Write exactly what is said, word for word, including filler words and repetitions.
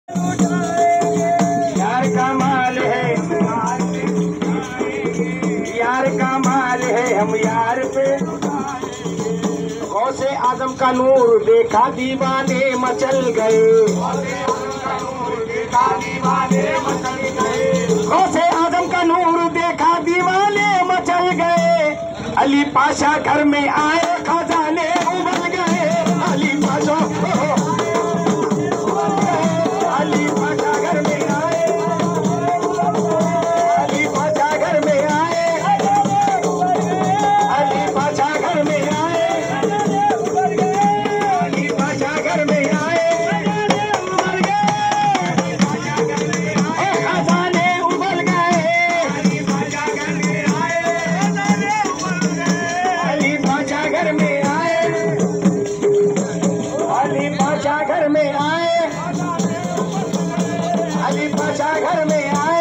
यार का माल है, यार का माल है, हम यार पे गौसे आजम का नूर देखा दीवाने मचल गए। गौसे आजम का नूर देखा दीवाने मचल गए। अली पाशा घर में आए खजाने उबल गए। अली पाशा अली पाशा घर में आए, अली पाशा घर में आए, अली पाशा घर में आए, अली पाशा घर में आए, खजाने उबल गए। अली पाशा घर में आए, अली पाशा घर में आए, अली पाशा घर में आए, अली पाशा घर में आए।